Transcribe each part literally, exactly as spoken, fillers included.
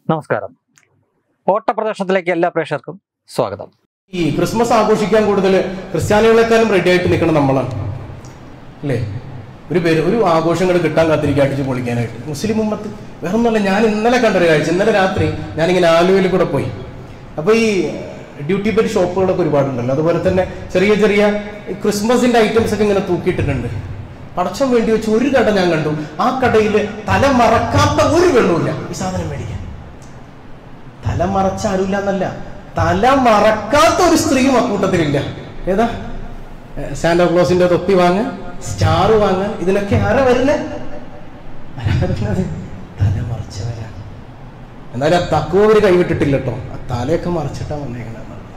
നമസ്കാരം. ഓട്ടപ്രദർശനത്തിലേക്ക് എല്ലാ പ്രേക്ഷകർക്കും സ്വാഗതം. ഈ ക്രിസ്മസ് ആഘോഷിക്കാൻ കൂടുതൽ ക്രിസ്ത്യാനികളെക്കാളും റെഡി ആയിട്ട് നിൽക്കണം നമ്മളാണ് അല്ലേ? ഒരു പേര് ഒരു ആഘോഷങ്ങൾ കിട്ടാൻ കാത്തിരിക്കുക അടിച്ച് പൊളിക്കാനായിട്ട്. മുസ്ലിം ഉമ്മത്ത് വേറെ ഒന്നുമല്ല. ഞാൻ ഇന്നലെ കണ്ടൊരു കാഴ്ച, ഇന്നലെ രാത്രി ഞാനിങ്ങനെ ആലുവയിൽ കൂടെ പോയി. അപ്പോൾ ഈ ഡ്യൂട്ടി പെയ്ഡ് ഷോപ്പുകളൊക്കെ ഒരുപാടുണ്ടല്ലോ, അതുപോലെ തന്നെ ചെറിയ ചെറിയ ക്രിസ്മസിന്റെ ഐറ്റംസ് ഒക്കെ ഇങ്ങനെ തൂക്കിയിട്ടിട്ടുണ്ട്. പടച്ചം വേണ്ടി വെച്ച് ഒരു കട ഞാൻ കണ്ടു. ആ കടയിൽ തല മറക്കാത്ത ഒരു വെള്ളമില്ല ഈ സാധനം മേടിക്കാൻ. തല മറച്ച ആരുമില്ല എന്നല്ല, തല മറക്കാത്ത ഒരു സ്ത്രീയും അക്കൂട്ടത്തിലില്ല. ഏതാ? സാന്റാക്ലോസിന്റെ തൊപ്പി വാങ്ങാൻ, സ്റ്റാർ വാങ്ങാൻ, ഇതിനൊക്കെ ആരാ വരുന്നത്? തല മറച്ചവരാണ്. എന്നാലും ആ തക്കുവ അവര് കൈവിട്ടിട്ടില്ല കേട്ടോ. ആ തലയൊക്കെ മറച്ചിട്ടാ വന്നേക്കണ.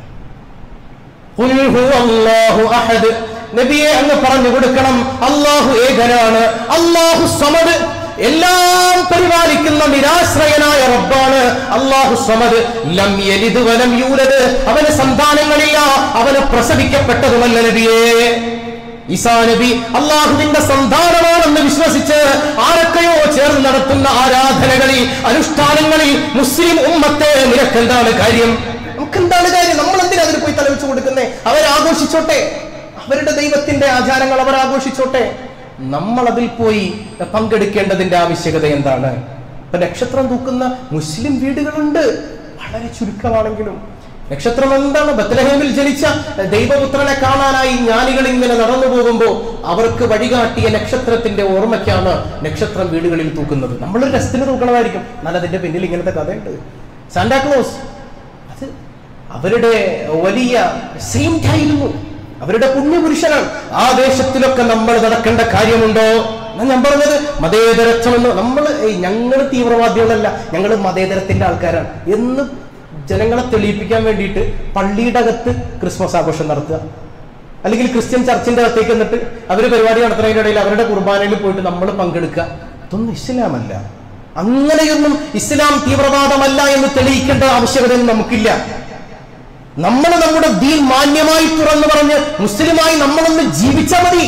നബിയെ അങ്ങ് പറഞ്ഞു കൊടുക്കണം, അല്ലാഹു ഏകനാണ്, അല്ലാഹു സമദ്, എല്ലാം പരിപാലിക്കുന്ന നിരാശ്രയനായ റബ്ബാണ് അല്ലാഹു സമദ്. ലം യലിദ് വലം യൂലദ്, അവന് സന്താനങ്ങളില്ല, അവന് പ്രസവിക്കപ്പെട്ടതുമല്ല. നബിയേ, ഈസാ നബി അല്ലാഹുവിന്റെ സന്താനമാണെന്ന് വിശ്വസിച്ച് ആരൊക്കെയോ ചേർന്ന് നടത്തുന്ന ആരാധനകളിൽ, അനുഷ്ഠാനങ്ങളിൽ മുസ്ലിം ഉമ്മത്തെ നിനക്കെന്താണ് കാര്യം? നമുക്കെന്താണ് കാര്യം? നമ്മൾ എന്തിനാ അതിന് പോയി തലവെച്ചു കൊടുക്കുന്നേ? അവരാഘോഷിച്ചോട്ടെ, അവരുടെ ദൈവത്തിന്റെ ആചാരങ്ങൾ അവർ ആഘോഷിച്ചോട്ടെ. നമ്മൾ അതിൽ പോയി പങ്കെടുക്കേണ്ടതിന്റെ ആവശ്യകത എന്താണ്? ഇപ്പൊ നക്ഷത്രം തൂക്കുന്ന മുസ്ലിം വീടുകളുണ്ട്, വളരെ ചുരുക്കമാണെങ്കിലും. നക്ഷത്രം എന്താണ്? ബത്ലഹേമിൽ ജനിച്ച ദൈവപുത്രനെ കാണാനായി ജ്ഞാനികൾ ഇങ്ങനെ നടന്നു പോകുമ്പോൾ അവർക്ക് വഴികാട്ടിയ നക്ഷത്രത്തിന്റെ ഓർമ്മയ്ക്കാണ് നക്ഷത്രം വീടുകളിൽ തൂക്കുന്നത്. നമ്മളൊരു രസത്തിന് തൂക്കണമായിരിക്കും, എന്നാൽ അതിന്റെ പിന്നിൽ ഇങ്ങനത്തെ കഥയുണ്ട്. സാന്റാക്ലോസ് അത് അവരുടെ വലിയ സെയിന്റ് ആയിരുന്നു, അവരുടെ പുണ്യപുരുഷനാണ്. ആ ദേശത്തിലൊക്കെ നമ്മൾ നടക്കേണ്ട കാര്യമുണ്ടോ? ഞാൻ പറഞ്ഞത് മതേതരത്വം എന്ന്. നമ്മൾ ഞങ്ങൾ തീവ്രവാദികളല്ല, ഞങ്ങൾ മതേതരത്തിന്റെ ആൾക്കാരാണ് എന്ന് ജനങ്ങളെ തെളിയിപ്പിക്കാൻ വേണ്ടിയിട്ട് പള്ളിയുടെ അകത്ത് ക്രിസ്മസ് ആഘോഷം നടത്തുക, അല്ലെങ്കിൽ ക്രിസ്ത്യൻ ചർച്ചിന്റെ അകത്തേക്ക് എന്നിട്ട് അവർ പരിപാടി നടത്തുന്നതിന്റെ ഇടയിൽ അവരുടെ കുർബാനയിൽ പോയിട്ട് നമ്മൾ പങ്കെടുക്കുക. ഇതൊന്നും ഇസ്ലാമല്ല. അങ്ങനെയൊന്നും ഇസ്ലാം തീവ്രവാദമല്ല എന്ന് തെളിയിക്കേണ്ട ആവശ്യകതയൊന്നും നമുക്കില്ല. നമ്മൾ നമ്മുടെ ദീൻ മാന്യമായി തുറന്നു പറഞ്ഞ് മുസ്ലിമായി നമ്മളൊന്ന് ജീവിച്ചാൽ മതി.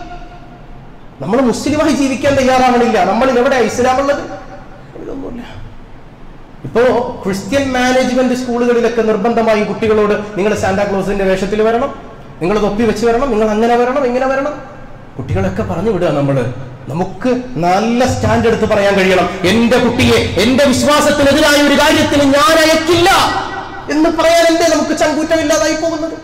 നമ്മൾ മുസ്ലിമായി ജീവിക്കാൻ തയ്യാറാവണില്ല. നമ്മൾ എവിടെ ഇസ്ലാമുള്ളത്? ഇതൊന്നുമില്ല. ഇപ്പോ ക്രിസ്ത്യൻ മാനേജ്മെന്റ് സ്കൂളുകളിലൊക്കെ നിർബന്ധമായി കുട്ടികളോട് നിങ്ങൾ സാന്റാക്ലോസിന്റെ വേഷത്തിൽ വരണം, നിങ്ങൾ തൊപ്പി വെച്ച് വരണം, നിങ്ങൾ അങ്ങനെ വരണം, ഇങ്ങനെ വരണം. കുട്ടികളൊക്കെ പറഞ്ഞു വിടുക. നമ്മള് നമുക്ക് നല്ല സ്റ്റാൻഡ് എടുത്ത് പറയാൻ കഴിയണം, എന്റെ കുട്ടിയെ എന്റെ വിശ്വാസത്തിനെതിരായ ഒരു കാര്യത്തിന് ഞാൻ അയക്കില്ല എന്ന് പറയാൻ എന്തേ നമുക്ക് ചങ്കൂറ്റമില്ലാതായി പോകുന്നത്?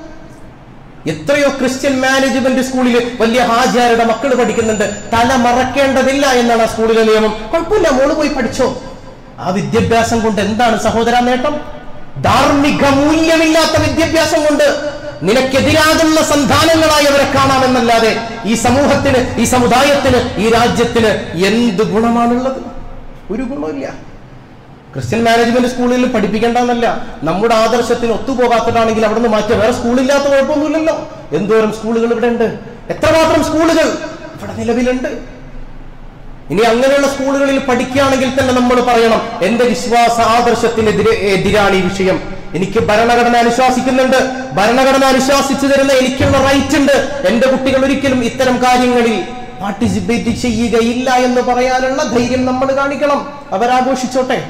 എത്രയോ ക്രിസ്ത്യൻ മാനേജ്മെന്റ് സ്കൂളിൽ വലിയ ഹാജിയാരുടെ മക്കൾ പഠിക്കുന്നുണ്ട്. തല മറക്കേണ്ടതില്ല എന്നാണ് ആ സ്കൂളിലെ നിയമം. കുഴപ്പമില്ല, മോള് പോയി പഠിച്ചോ. ആ വിദ്യാഭ്യാസം കൊണ്ട് എന്താണ് സഹോദര നേട്ടം? ധാർമ്മിക മൂല്യമില്ലാത്ത വിദ്യാഭ്യാസം കൊണ്ട് നിനക്കെതിരാകുന്ന സന്താനങ്ങളായി അവരെ കാണാമെന്നല്ലാതെ ഈ സമൂഹത്തിന്, ഈ സമുദായത്തിന്, ഈ രാജ്യത്തിന് എന്ത് ഗുണമാണുള്ളത്? ഒരു ഗുണമില്ല. ക്രിസ്ത്യൻ മാനേജ്മെന്റ് സ്കൂളിൽ പഠിപ്പിക്കേണ്ടെന്നല്ല, നമ്മുടെ ആദർശത്തിന് ഒത്തുപോകാത്തതാണെങ്കിൽ അവിടെ നിന്ന് മാറ്റിയ വേറെ സ്കൂളില്ലാത്ത കുഴപ്പമൊന്നുമില്ലല്ലോ. എന്തോരം സ്കൂളുകൾ ഇവിടെ ഉണ്ട്, എത്രമാത്രം സ്കൂളുകൾ ഇവിടെ നിലവിലുണ്ട്. ഇനി അങ്ങനെയുള്ള സ്കൂളുകളിൽ പഠിക്കുകയാണെങ്കിൽ തന്നെ നമ്മൾ പറയണം, എന്റെ വിശ്വാസ ആദർശത്തിനെതിരെ എതിരാണ് ഈ വിഷയം. എനിക്ക് ഭരണഘടന അനുശാസിക്കുന്നുണ്ട്, ഭരണഘടന അനുശാസിച്ചു തരുന്ന എനിക്കുള്ള റൈറ്റ് ഉണ്ട്. എന്റെ കുട്ടികൾ ഒരിക്കലും ഇത്തരം കാര്യങ്ങളിൽ പാർട്ടിസിപ്പേറ്റ് ചെയ്യുകയില്ല എന്ന് പറയാനുള്ള ധൈര്യം നമ്മൾ കാണിക്കണം. അവരാഘോഷിച്ചോട്ടെ.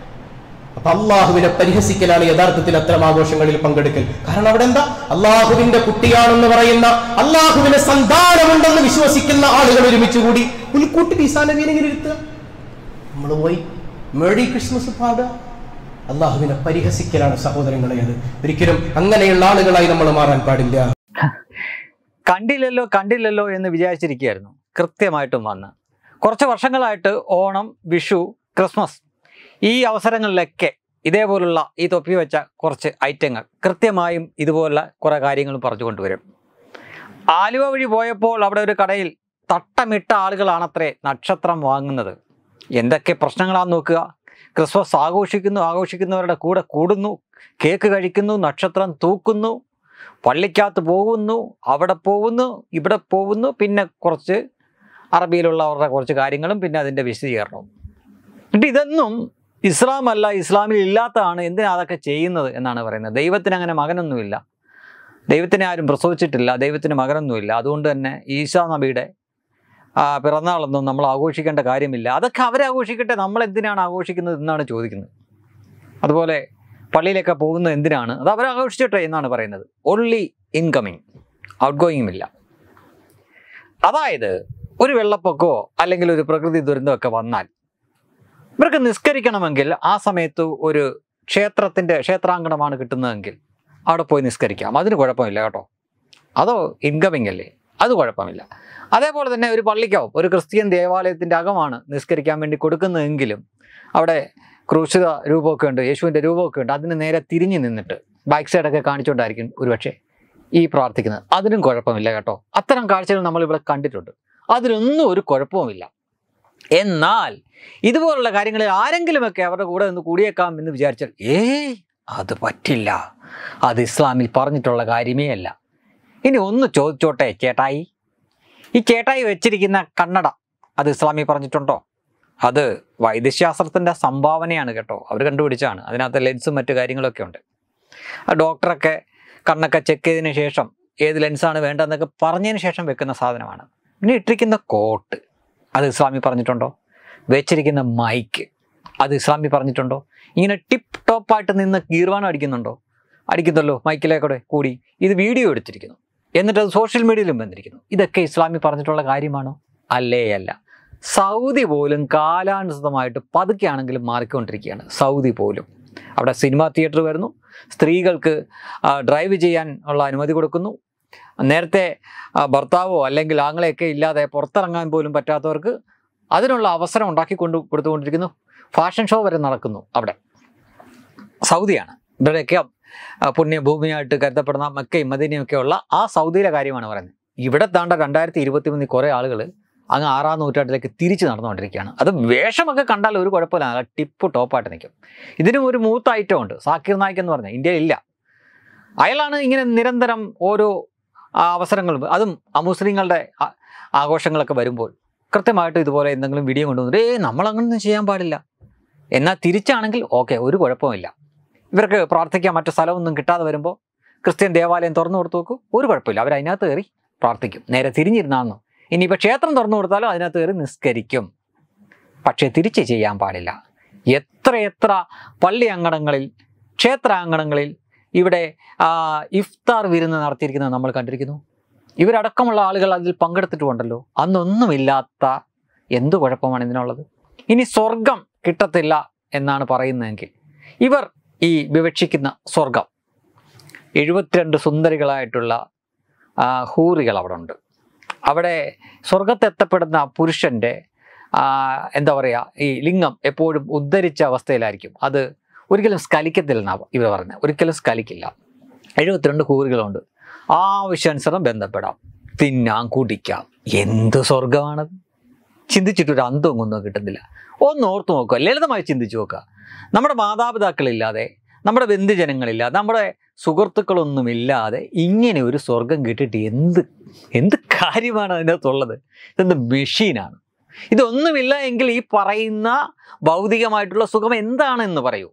അപ്പൊ അള്ളാഹുവിനെ പരിഹസിക്കലാണ് യഥാർത്ഥത്തിൽ അത്തരം ആഘോഷങ്ങളിൽ പങ്കെടുക്കൽ. കാരണം അവിടെ എന്താ? അള്ളാഹുവിന്റെ കുട്ടിയാണെന്ന് പറയുന്ന, അള്ളാഹുവിന്റെ സന്താനമുണ്ടെന്ന് വിശ്വസിക്കുന്ന ആളുകൾ ഒരുമിച്ച് കൂടി പുൽക്കൂട്ടിൽ ഈസാ നബിയെ ഇങ്ങനെ ഇരുത്തുക. നമ്മൾ പോയി മേരി ക്രിസ്മസ് പാടുക. അള്ളാഹുവിനെ പരിഹസിക്കലാണ് സഹോദരങ്ങളെ. അത് ഒരിക്കലും അങ്ങനെയുള്ള ആളുകളായി നമ്മൾ മാറാൻ പാടില്ല. കണ്ടില്ലല്ലോ കണ്ടില്ലല്ലോ എന്ന് വിചാരിച്ചിരിക്കുകയായിരുന്നു. കൃത്യമായിട്ടും വന്ന് കുറച്ച് വർഷങ്ങളായിട്ട് ഓണം, വിഷു, ക്രിസ്മസ് ഈ അവസരങ്ങളിലൊക്കെ ഇതേപോലുള്ള ഈ തൊപ്പി വെച്ച കുറച്ച് ഐറ്റങ്ങൾ കൃത്യമായും ഇതുപോലുള്ള കുറേ കാര്യങ്ങൾ പറഞ്ഞു കൊണ്ടുവരും. ആലുവ വഴി പോയപ്പോൾ അവിടെ ഒരു കടയിൽ തട്ടമിട്ട ആളുകളാണത്രേ നക്ഷത്രം വാങ്ങുന്നത്. എന്തൊക്കെ പ്രശ്നങ്ങളാണെന്ന് നോക്കുക. ക്രിസ്മസ് ആഘോഷിക്കുന്നു, ആഘോഷിക്കുന്നവരുടെ കൂടെ കൂടുന്നു, കേക്ക് കഴിക്കുന്നു, നക്ഷത്രം തൂക്കുന്നു, പള്ളിക്കകത്ത് പോകുന്നു, അവിടെ പോകുന്നു, ഇവിടെ പോകുന്നു, പിന്നെ കുറച്ച് അറബിയിലുള്ളവരുടെ കുറച്ച് കാര്യങ്ങളും പിന്നെ അതിൻ്റെ വിശദീകരണവും. എന്നിട്ട് ഇതൊന്നും ഇസ്ലാം അല്ല, ഇസ്ലാമിൽ ഇല്ലാത്തതാണ്, എന്തിനാ അതൊക്കെ ചെയ്യുന്നത് എന്നാണ് പറയുന്നത്. ദൈവത്തിന് അങ്ങനെ മകനൊന്നുമില്ല, ദൈവത്തിനെ ആരും പ്രസവിച്ചിട്ടില്ല, ദൈവത്തിന് മകനൊന്നുമില്ല. അതുകൊണ്ട് തന്നെ ഈസാ നബിയുടെ പിറന്നാളൊന്നും നമ്മൾ ആഘോഷിക്കേണ്ട കാര്യമില്ല. അതൊക്കെ അവരാഘോഷിക്കട്ടെ, നമ്മൾ എന്തിനാണ് ആഘോഷിക്കുന്നത് എന്നാണ് ചോദിക്കുന്നത്. അതുപോലെ പള്ളിയിലൊക്കെ പോകുന്നത് എന്തിനാണ്? അത് അവർ ആഘോഷിച്ചിട്ടെ എന്നാണ് പറയുന്നത്. ഓൺലി ഇൻകമിങ്, ഔട്ട് ഗോയിങ്ങും ഇല്ല. അതായത് ഒരു വെള്ളപ്പൊക്കമോ അല്ലെങ്കിൽ ഒരു പ്രകൃതി ദുരന്തമൊക്കെ വന്നാൽ ഇവർക്ക് നിസ്കരിക്കണമെങ്കിൽ ആ സമയത്ത് ഒരു ക്ഷേത്രത്തിൻ്റെ ക്ഷേത്രാങ്കണമാണ് കിട്ടുന്നതെങ്കിൽ അവിടെ പോയി നിസ്കരിക്കാം, അതിന് കുഴപ്പമില്ല കേട്ടോ. അതോ ഇൻകമിങ് അല്ലേ, അത് കുഴപ്പമില്ല. അതേപോലെ തന്നെ ഒരു പള്ളിക്കാവും ഒരു ക്രിസ്ത്യൻ ദേവാലയത്തിൻ്റെ അകമാണ് നിസ്കരിക്കാൻ വേണ്ടി കൊടുക്കുന്നതെങ്കിലും അവിടെ ക്രൂശിത രൂപമൊക്കെ ഉണ്ട്, യേശുവിൻ്റെ രൂപമൊക്കെ ഉണ്ട്, അതിന് നേരെ തിരിഞ്ഞു നിന്നിട്ട് ബാക്ക് സൈഡൊക്കെ കാണിച്ചുകൊണ്ടായിരിക്കും ഒരുപക്ഷെ ഈ പ്രാർത്ഥിക്കുന്നത്, അതിനും കുഴപ്പമില്ല കേട്ടോ. അത്തരം കാഴ്ചകൾ നമ്മളിവിടെ കണ്ടിട്ടുണ്ട്, അതിനൊന്നും ഒരു കുഴപ്പവുമില്ല. എന്നാൽ ഇതുപോലുള്ള കാര്യങ്ങളിൽ ആരെങ്കിലുമൊക്കെ അവരുടെ കൂടെ നിന്ന് കൂടിയേക്കാം എന്ന് വിചാരിച്ചാൽ ഏയ് അത് പറ്റില്ല, അത് ഇസ്ലാമിൽ പറഞ്ഞിട്ടുള്ള കാര്യമേ അല്ല. ഇനി ഒന്ന് ചോദിച്ചോട്ടെ ചേട്ടായി, ഈ ചേട്ടായി വെച്ചിരിക്കുന്ന കണ്ണട അത് ഇസ്ലാമിൽ പറഞ്ഞിട്ടുണ്ടോ? അത് വൈദ്യശാസ്ത്രത്തിൻ്റെ സംഭാവനയാണ് കേട്ടോ, അവർ കണ്ടുപിടിച്ചാണ്. അതിനകത്ത് ലെൻസും മറ്റു കാര്യങ്ങളൊക്കെ ഉണ്ട്. ആ ഡോക്ടറൊക്കെ കണ്ണൊക്കെ ചെക്ക് ചെയ്തതിന് ശേഷം ഏത് ലെൻസാണ് വേണ്ടതെന്നൊക്കെ പറഞ്ഞതിന് ശേഷം വെക്കുന്ന സാധനമാണ്. പിന്നെ ഇട്ടിരിക്കുന്ന കോട്ട് അത് ഇസ്ലാമിൽ പറഞ്ഞിട്ടുണ്ടോ? വെച്ചിരിക്കുന്ന മൈക്ക് അത് ഇസ്ലാമിൽ പറഞ്ഞിട്ടുണ്ടോ? ഇങ്ങനെ ടിപ്പ് ടോപ്പായിട്ട് നിന്ന് ഗീർവാണം അടിക്കുന്നുണ്ടോ? അടിക്കുന്നല്ലോ മൈക്കിലേക്കൂടെ കൂടി. ഇത് വീഡിയോ എടുത്തിരിക്കുന്നു, എന്നിട്ട് അത് സോഷ്യൽ മീഡിയയിലും വന്നിരിക്കുന്നു. ഇതൊക്കെ ഇസ്ലാമിൽ പറഞ്ഞിട്ടുള്ള കാര്യമാണോ? അല്ലേ അല്ല. സൗദി പോലും കാലാനുസൃതമായിട്ട് പതുക്കെയാണെങ്കിലും മാറിക്കൊണ്ടിരിക്കുകയാണ്. സൗദി പോലും അവിടെ സിനിമാ തിയേറ്റർ വരുന്നു, സ്ത്രീകൾക്ക് ഡ്രൈവ് ചെയ്യാൻ ഉള്ള അനുമതി കൊടുക്കുന്നു. നേരത്തെ ഭർത്താവോ അല്ലെങ്കിൽ ആങ്ങളെയൊക്കെ ഇല്ലാതെ പുറത്തിറങ്ങാൻ പോലും പറ്റാത്തവർക്ക് അതിനുള്ള അവസരം ഉണ്ടാക്കി കൊണ്ട് കൊടുത്തുകൊണ്ടിരിക്കുന്നു. ഫാഷൻ ഷോ വരെ നടക്കുന്നു അവിടെ. സൗദിയാണ് ഇവിടെയൊക്കെ പുണ്യഭൂമിയായിട്ട് കരുതപ്പെടുന്ന മക്കയും മദീനയും ഒക്കെ ഉള്ള ആ സൗദിയിലെ കാര്യമാണ് പറയുന്നത്. ഇവിടെ താണ്ട രണ്ടായിരത്തി ഇരുപത്തി മൂന്നിൽ കുറേ ആളുകൾ അങ്ങ് ആറാം നൂറ്റാണ്ടിലേക്ക് തിരിച്ച് നടന്നുകൊണ്ടിരിക്കുകയാണ്. അത് വേഷമൊക്കെ കണ്ടാൽ ഒരു കുഴപ്പമില്ല, ടിപ്പ് ടോപ്പായിട്ട് നിൽക്കും. ഇതിനും ഒരു മൂത്ത ഐറ്റം ഉണ്ട്, സാക്കിർ നായിക് എന്ന് പറഞ്ഞാൽ ഇന്ത്യയിലില്ല. അയാളാണ് ഇങ്ങനെ നിരന്തരം ഓരോ അവസരങ്ങളും, അതും അമുസ്ലിങ്ങളുടെ ആഘോഷങ്ങളൊക്കെ വരുമ്പോൾ കൃത്യമായിട്ട് ഇതുപോലെ എന്തെങ്കിലും വീഡിയോ കൊണ്ടുവന്നിട്ട് ഏ നമ്മളങ്ങനൊന്നും ചെയ്യാൻ പാടില്ല. എന്നാൽ തിരിച്ചാണെങ്കിൽ ഓക്കെ, ഒരു കുഴപ്പമില്ല. ഇവർക്ക് പ്രാർത്ഥിക്കാൻ മറ്റു സ്ഥലമൊന്നും കിട്ടാതെ വരുമ്പോൾ ക്രിസ്ത്യൻ ദേവാലയം തുറന്നു കൊടുത്തു നോക്കും, ഒരു കുഴപ്പമില്ല, അവർ അതിനകത്ത് കയറി പ്രാർത്ഥിക്കും. നേരെ തിരിഞ്ഞിരുന്നാണെന്നോ. ഇനിയിപ്പോൾ ക്ഷേത്രം തുറന്നു കൊടുത്താലും അതിനകത്ത് കയറി നിസ്കരിക്കും. പക്ഷേ തിരിച്ച് ചെയ്യാൻ പാടില്ല. എത്ര എത്ര പള്ളി അങ്കണങ്ങളിൽ, ക്ഷേത്രാങ്കണങ്ങളിൽ ഇവിടെ ഇഫ്താർ വിരുന്ന് നടത്തിയിരിക്കുന്നത് നമ്മൾ കണ്ടിരിക്കുന്നു. ഇവരടക്കമുള്ള ആളുകൾ അതിൽ പങ്കെടുത്തിട്ടുണ്ടല്ലോ. അന്നൊന്നുമില്ലാത്ത എന്ത് കുഴപ്പമാണ് ഇതിനുള്ളത്? ഇനി സ്വർഗം കിട്ടത്തില്ല എന്നാണ് പറയുന്നതെങ്കിൽ ഇവർ ഈ വിവക്ഷിക്കുന്ന സ്വർഗം, എഴുപത്തിരണ്ട് സുന്ദരികളായിട്ടുള്ള ഹൂറികൾ അവിടെ ഉണ്ട്. അവിടെ സ്വർഗത്തെത്തപ്പെടുന്ന പുരുഷൻ്റെ എന്താ പറയുക, ഈ ലിംഗം എപ്പോഴും ഉദ്ധരിച്ച അവസ്ഥയിലായിരിക്കും. അത് ഒരിക്കലും സ്കലിക്കത്തില്ലെന്നാണ് ഇവർ പറഞ്ഞത്. ഒരിക്കലും സ്കലിക്കില്ല. എഴുപത്തിരണ്ട് ഹൂറികളുണ്ട്. ആവശ്യാനുസരണം ബന്ധപ്പെടാം, തിന്നാം, കുടിക്കാം. എന്ത് സ്വർഗമാണത്! ചിന്തിച്ചിട്ടൊരു അന്തവും ഒന്നും കിട്ടുന്നില്ല. ഒന്ന് ഓർത്ത് നോക്കുക, ലളിതമായി ചിന്തിച്ചു നോക്കുക. നമ്മുടെ മാതാപിതാക്കളില്ലാതെ, നമ്മുടെ ബന്ധുജനങ്ങളില്ലാതെ, നമ്മുടെ സുഹൃത്തുക്കളൊന്നുമില്ലാതെ ഇങ്ങനെ ഒരു സ്വർഗം കിട്ടിയിട്ട് എന്ത് എന്ത് കാര്യമാണ് അതിനകത്തുള്ളത്? ഇതെന്ത് മെഷീനാണ്? ഇതൊന്നുമില്ല എങ്കിൽ ഈ പറയുന്ന ഭൗതികമായിട്ടുള്ള സുഖം എന്താണെന്ന് പറയൂ.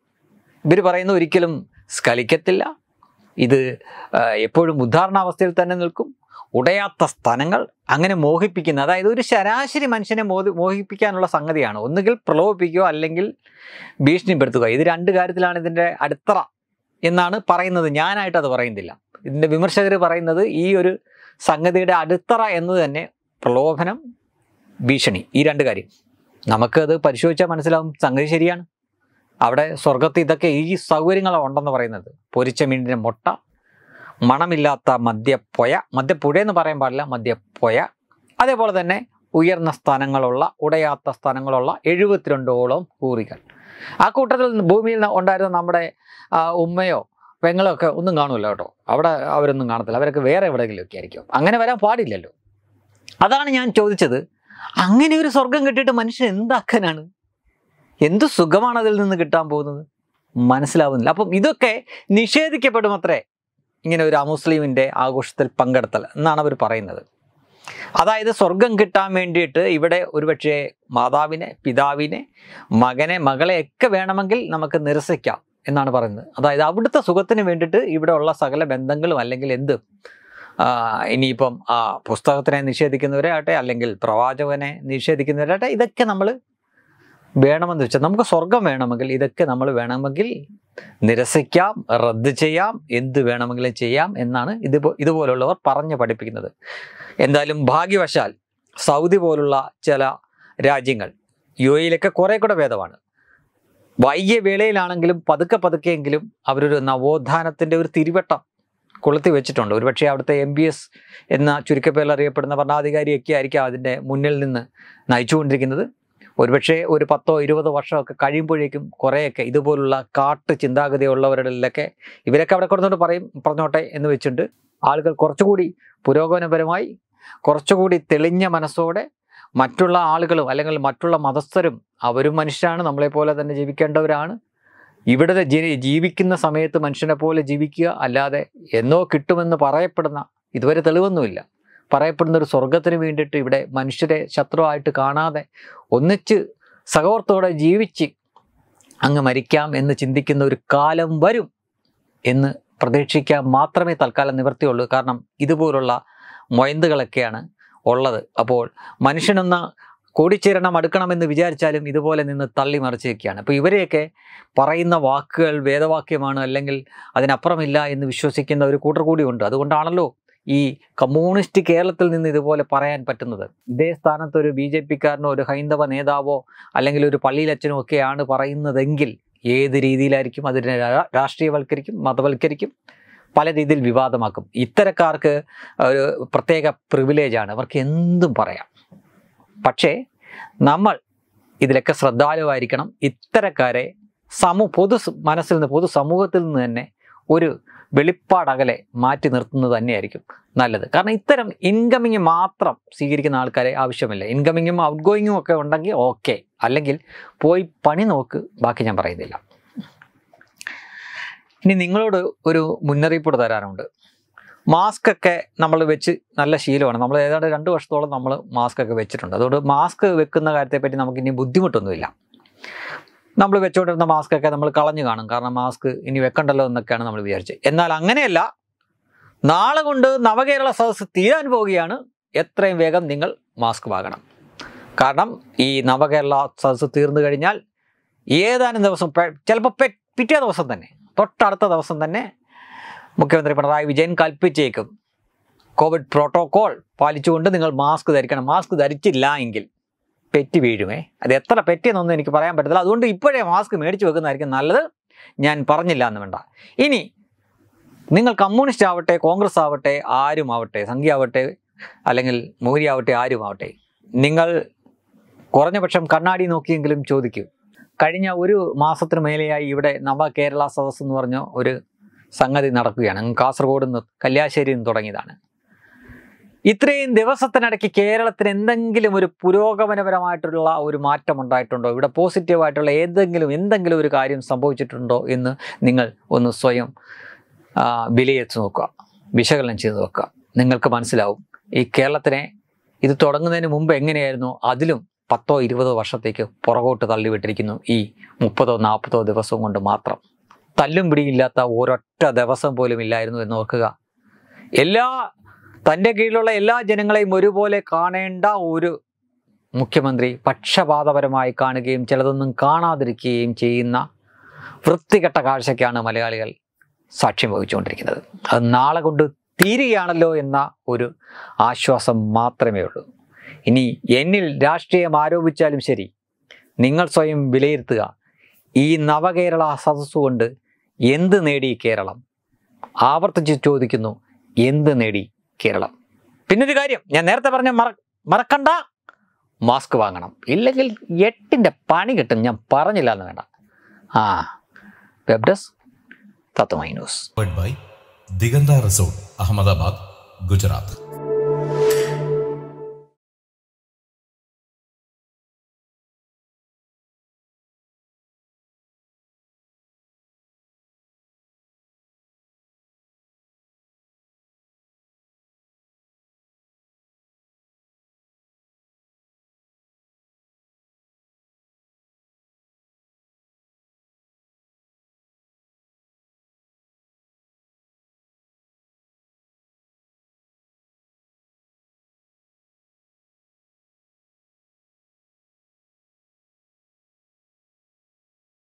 ഇവർ പറയുന്ന ഒരിക്കലും സ്കലിക്കത്തില്ല, ഇത് എപ്പോഴും ഉദ്ധാരണാവസ്ഥയിൽ തന്നെ നിൽക്കും, ഉടയാത്ത സ്ഥലങ്ങൾ, അങ്ങനെ മോഹിപ്പിക്കുന്ന, അതായത് ഒരു ശരാശരി മനുഷ്യനെ മോഹി മോഹിപ്പിക്കാനുള്ള സംഗതിയാണ്. ഒന്നുകിൽ പ്രലോഭിപ്പിക്കുക അല്ലെങ്കിൽ ഭീഷണിപ്പെടുത്തുക. ഇത് രണ്ട് കാര്യത്തിലാണ് ഇതിൻ്റെ അടിത്തറ എന്നാണ് പറയുന്നത്. ഞാനായിട്ട് അത് പറയുന്നില്ല. ഇതിൻ്റെ വിമർശകർ പറയുന്നത് ഈ ഒരു സംഗതിയുടെ അടിത്തറ എന്നത് തന്നെ പ്രലോഭനം, ഭീഷണി, ഈ രണ്ട് കാര്യം. നമുക്കത് പരിശോധിച്ചാൽ മനസ്സിലാവും സംഗതി ശരിയാണ്. അവിടെ സ്വർഗത്ത് ഇതൊക്കെ ഈ സൗകര്യങ്ങളാണ് ഉണ്ടെന്ന് പറയുന്നത്. പൊരിച്ച മീനിൻ്റെ മുട്ട, മണമില്ലാത്ത മദ്യപ്പുഴ, മദ്യപ്പുഴ എന്ന് പറയാൻ പാടില്ല, മദ്യപ്പുഴ. അതേപോലെ തന്നെ ഉയർന്ന സ്ഥാനങ്ങളുള്ള, ഉടയാത്ത സ്ഥാനങ്ങളുള്ള എഴുപത്തിരണ്ടോളം ഹൂറികൾ. ആ കൂട്ടത്തിൽ ഭൂമിയിൽ ഉണ്ടായിരുന്ന നമ്മുടെ ഉമ്മയോ പെങ്ങളോ ഒക്കെ ഒന്നും കാണുമല്ലോ കേട്ടോ. അവിടെ അവരൊന്നും കാണത്തില്ല, അവരൊക്കെ വേറെ എവിടെയെങ്കിലുമൊക്കെ ആയിരിക്കും. അങ്ങനെ വരാൻ പാടില്ലല്ലോ. അതാണ് ഞാൻ ചോദിച്ചത്. അങ്ങനെ ഒരു സ്വർഗം കിട്ടിയിട്ട് മനുഷ്യൻ എന്താക്കാനാണ്? എന്ത് സുഖമാണ് അതിൽ നിന്ന് കിട്ടാൻ പോകുന്നത്? മനസ്സിലാവുന്നില്ല. അപ്പം ഇതൊക്കെ നിഷേധിക്കപ്പെടും അത്രേ ഇങ്ങനെ ഒരു അമുസ്ലിമിൻ്റെ ആഘോഷത്തിൽ പങ്കെടുത്തൽ എന്നാണ് അവർ പറയുന്നത്. അതായത് സ്വർഗം കിട്ടാൻ വേണ്ടിയിട്ട് ഇവിടെ ഒരുപക്ഷെ മാതാവിനെ, പിതാവിനെ, മകനെ, മകളെയൊക്കെ വേണമെങ്കിൽ നമുക്ക് നിരസിക്കാം എന്നാണ് പറയുന്നത്. അതായത് അവിടുത്തെ സുഖത്തിന് വേണ്ടിയിട്ട് ഇവിടെ ഉള്ള സകല ബന്ധങ്ങളും അല്ലെങ്കിൽ എന്ത് ഇനിയിപ്പം ആ പുസ്തകത്തിനെ നിഷേധിക്കുന്നവരാകട്ടെ അല്ലെങ്കിൽ പ്രവാചകനെ നിഷേധിക്കുന്നവരാകട്ടെ, ഇതൊക്കെ നമ്മൾ വേണമെന്ന് വെച്ചാൽ നമുക്ക് സ്വർഗം വേണമെങ്കിൽ ഇതൊക്കെ നമ്മൾ വേണമെങ്കിൽ നിരസിക്കാം, റദ്ദ് ചെയ്യാം, എന്ത് വേണമെങ്കിലും ചെയ്യാം എന്നാണ് ഇതുപോ ഇതുപോലുള്ളവർ പറഞ്ഞ് പഠിപ്പിക്കുന്നത്. എന്തായാലും ഭാഗ്യവശാൽ സൗദി പോലുള്ള ചില രാജ്യങ്ങൾ യു എയിലൊക്കെ കുറേ കൂടെ ഭേദമാണ്. വൈകിയ വേളയിലാണെങ്കിലും പതുക്കെ പതുക്കെയെങ്കിലും അവരൊരു നവോത്ഥാനത്തിൻ്റെ ഒരു തിരുവട്ടം കൊളുത്തി വെച്ചിട്ടുണ്ട്. ഒരുപക്ഷെ അവിടുത്തെ എം ബി എസ് എന്ന ചുരുക്കപ്പേരിൽ അറിയപ്പെടുന്ന ഭരണാധികാരിയൊക്കെ ആയിരിക്കും അതിൻ്റെ മുന്നിൽ നിന്ന് നയിച്ചുകൊണ്ടിരിക്കുന്നത്. ഒരുപക്ഷെ ഒരു പത്തോ ഇരുപതോ വർഷമൊക്കെ കഴിയുമ്പോഴേക്കും കുറേയൊക്കെ ഇതുപോലുള്ള കാട്ട് ചിന്താഗതിയുള്ളവരിലൊക്കെ ഇവരൊക്കെ അവിടെ കൊടുത്തോണ്ട് പറയും പറഞ്ഞോട്ടെ എന്ന് വെച്ചിട്ട് ആളുകൾ കുറച്ചുകൂടി പുരോഗമനപരമായി കുറച്ചുകൂടി തെളിഞ്ഞ മനസ്സോടെ മറ്റുള്ള ആളുകളും അല്ലെങ്കിൽ മറ്റുള്ള മതസ്ഥരും അവരും മനുഷ്യരാണ്, നമ്മളെപ്പോലെ തന്നെ ജീവിക്കേണ്ടവരാണ്, ഇവിടെ ജീവിക്കുന്ന സമയത്ത് മനുഷ്യനെ പോലെ ജീവിക്കുക, അല്ലാതെ എന്നോ കിട്ടുമെന്ന് പറയപ്പെടുന്ന ഇതുവരെ തെളിവൊന്നുമില്ല പറയപ്പെടുന്ന ഒരു സ്വർഗത്തിന് വേണ്ടിയിട്ട് ഇവിടെ മനുഷ്യരെ ശത്രുവായിട്ട് കാണാതെ ഒന്നിച്ച് സഹോദരത്തോടെ ജീവിച്ച് അങ്ങ് മരിക്കാം എന്ന് ചിന്തിക്കുന്ന ഒരു കാലം വരും എന്ന് പ്രതീക്ഷിക്കാൻ മാത്രമേ തൽക്കാലം നിവൃത്തിയുള്ളൂ. കാരണം ഇതുപോലുള്ള മൊയന്തുകളൊക്കെയാണ് ഉള്ളത്. അപ്പോൾ മനുഷ്യനൊന്ന് കൂടിച്ചേരണം അടുക്കണമെന്ന് വിചാരിച്ചാലും ഇതുപോലെ നിന്ന് തള്ളി മറിച്ചൊക്കെയാണ്. അപ്പോൾ ഇവരെയൊക്കെ പറയുന്ന വാക്കുകൾ വേദവാക്യമാണ്, അല്ലെങ്കിൽ അതിനപ്പുറമില്ല എന്ന് വിശ്വസിക്കുന്ന ഒരു കൂട്ടർ കൂടിയുണ്ട്. അതുകൊണ്ടാണല്ലോ ഈ കമ്മ്യൂണിസ്റ്റ് കേരളത്തിൽ നിന്ന് ഇതുപോലെ പറയാൻ പറ്റുന്നത്. ഇതേ സ്ഥാനത്ത് ഒരു ബി ജെ പിക്കാരനോ ഒരു ഹൈന്ദവ നേതാവോ അല്ലെങ്കിൽ ഒരു പള്ളിയിലച്ഛനോ ഒക്കെയാണ് പറയുന്നതെങ്കിൽ ഏത് രീതിയിലായിരിക്കും അതിനെ രാഷ്ട്രീയവൽക്കരിക്കും, മതവൽക്കരിക്കും, പല രീതിയിൽ വിവാദമാക്കും. ഇത്തരക്കാർക്ക് ഒരു പ്രത്യേക പ്രിവിലേജാണ്, അവർക്ക് എന്തും പറയാം. പക്ഷേ നമ്മൾ ഇതിലൊക്കെ ശ്രദ്ധാലുവായിരിക്കണം. ഇത്തരക്കാരെ സമൂ പൊതു മനസ്സിൽ നിന്ന് പൊതു സമൂഹത്തിൽ നിന്ന് തന്നെ ഒരു വെളിപ്പാടകലെ മാറ്റി നിർത്തുന്നത് തന്നെയായിരിക്കും നല്ലത്. കാരണം ഇത്തരം ഇൻകമിങ് മാത്രം സ്വീകരിക്കുന്ന ആൾക്കാരെ ആവശ്യമില്ല. ഇൻകമിങ്ങും ഔട്ട് ഗോയിങ്ങും ഒക്കെ ഉണ്ടെങ്കിൽ ഓക്കെ, അല്ലെങ്കിൽ പോയി പണി നോക്ക്, ബാക്കി ഞാൻ പറയുന്നില്ല. ഇനി നിങ്ങളോട് ഒരു മുന്നറിയിപ്പ് തരാനുണ്ട്. മാസ്ക് ഒക്കെ നമ്മൾ വെച്ച് നല്ല ശീലമാണ്. നമ്മൾ ഏതാണ്ട് രണ്ട് വർഷത്തോളം നമ്മൾ മാസ്ക് ഒക്കെ വെച്ചിട്ടുണ്ട്. അതുകൊണ്ട് മാസ്ക് വെക്കുന്ന കാര്യത്തെപ്പറ്റി നമുക്ക് ഇനി ബുദ്ധിമുട്ടൊന്നുമില്ല. നമ്മൾ വെച്ചുകൊണ്ടിരുന്ന മാസ്ക് ഒക്കെ നമ്മൾ കളഞ്ഞു കാണും. കാരണം മാസ്ക് ഇനി വെക്കണ്ടല്ലോ എന്നൊക്കെയാണ് നമ്മൾ വിചാരിച്ചത്. എന്നാൽ അങ്ങനെയല്ല. നാളെ കൊണ്ട് നവകേരള സദസ്സ് തീരാൻ പോവുകയാണ്. എത്രയും വേഗം നിങ്ങൾ മാസ്ക് വാങ്ങണം. കാരണം ഈ നവകേരള സദസ്സ് തീർന്നു കഴിഞ്ഞാൽ ഏതാനും ദിവസം, ചിലപ്പോൾ പിറ്റേ ദിവസം തന്നെ, തൊട്ടടുത്ത ദിവസം തന്നെ മുഖ്യമന്ത്രി പിണറായി വിജയൻ കൽപ്പിച്ചേക്കും കോവിഡ് പ്രോട്ടോകോൾ പാലിച്ചുകൊണ്ട് നിങ്ങൾ മാസ്ക് ധരിക്കണം. മാസ്ക് ധരിച്ചില്ല എങ്കിൽ പെറ്റി വീഴുമേ. അത് എത്ര പെറ്റിയെന്നൊന്നും എനിക്ക് പറയാൻ പറ്റത്തില്ല. അതുകൊണ്ട് ഇപ്പോഴേ മാസ്ക് മേടിച്ച് വെക്കുന്നതായിരിക്കും നല്ലത്. ഞാൻ പറഞ്ഞില്ല എന്ന് വേണ്ട. ഇനി നിങ്ങൾ കമ്മ്യൂണിസ്റ്റ് ആവട്ടെ, കോൺഗ്രസ് ആവട്ടെ, ആരും ആവട്ടെ, സംഘി ആവട്ടെ, അല്ലെങ്കിൽ മോദി ആവട്ടെ, ആരും ആവട്ടെ, നിങ്ങൾ കുറഞ്ഞ പക്ഷം കണ്ണാടി നോക്കിയെങ്കിലും ചോദിക്കൂ. കഴിഞ്ഞ ഒരു മാസത്തിന് മേലെയായി ഇവിടെ നവ കേരള സദസ്സ് എന്ന് പറഞ്ഞ ഒരു സംഗതി നടക്കുകയാണ്. കാസർഗോഡ് നിന്ന് കല്യാശ്ശേരിയിൽ നിന്ന് തുടങ്ങിയതാണ്. ഇത്രയും ദിവസത്തിനിടയ്ക്ക് കേരളത്തിന് എന്തെങ്കിലും ഒരു പുരോഗമനപരമായിട്ടുള്ള ഒരു മാറ്റം ഉണ്ടായിട്ടുണ്ടോ? ഇവിടെ പോസിറ്റീവായിട്ടുള്ള ഏതെങ്കിലും എന്തെങ്കിലും ഒരു കാര്യം സംഭവിച്ചിട്ടുണ്ടോ എന്ന് നിങ്ങൾ ഒന്ന് സ്വയം വിലയിരുത്തി നോക്കുക, വിശകലനം ചെയ്ത് നോക്കുക. നിങ്ങൾക്ക് മനസ്സിലാവും ഈ കേരളത്തിനെ ഇത് തുടങ്ങുന്നതിന് മുമ്പ് എങ്ങനെയായിരുന്നു അതിലും പത്തോ ഇരുപതോ വർഷത്തേക്ക് പുറകോട്ട് തള്ളിവിട്ടിരിക്കുന്നു ഈ മുപ്പതോ നാൽപ്പതോ ദിവസവും കൊണ്ട് മാത്രം. തല്ലും പിടിയില്ലാത്ത ഒരൊറ്റ ദിവസം പോലും ഇല്ലായിരുന്നു എന്ന് ഓർക്കുക. എല്ലാ തൻ്റെ കീഴിലുള്ള എല്ലാ ജനങ്ങളെയും ഒരുപോലെ കാണേണ്ട ഒരു മുഖ്യമന്ത്രി പക്ഷപാതപരമായി കാണുകയും ചിലതൊന്നും കാണാതിരിക്കുകയും ചെയ്യുന്ന വൃത്തികെട്ട കാഴ്ചയ്ക്കാണ് മലയാളികൾ സാക്ഷ്യം വഹിച്ചുകൊണ്ടിരിക്കുന്നത്. അത് നാളെ കൊണ്ട് തീരുകയാണല്ലോ എന്ന ഒരു ആശ്വാസം മാത്രമേ ഉള്ളൂ. ഇനി എന്നിൽ രാഷ്ട്രീയം ആരോപിച്ചാലും ശരി, നിങ്ങൾ സ്വയം വിലയിരുത്തുക. ഈ നവകേരള സദസ്സ് കൊണ്ട് എന്ത് നേടി കേരളം? ആവർത്തിച്ച് ചോദിക്കുന്നു, എന്ത് നേടി കേരളം? പിന്നൊരു കാര്യം ഞാൻ നേരത്തെ പറഞ്ഞ മറ മറക്കണ്ട മാസ്ക് വാങ്ങണം. ഇല്ലെങ്കിൽ എട്ടിൻ്റെ പണി കിട്ടും. ഞാൻ പറഞ്ഞില്ല എന്ന് വേണ്ട. ആ web desk Tatwamayi news. By Diganta resort, Ahmedabad, Gujarat.